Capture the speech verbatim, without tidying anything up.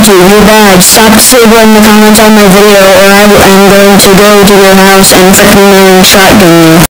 Thank you, you bad. Stop disabling the comments on my video or I am going to go to your house and frickin' shotgun you.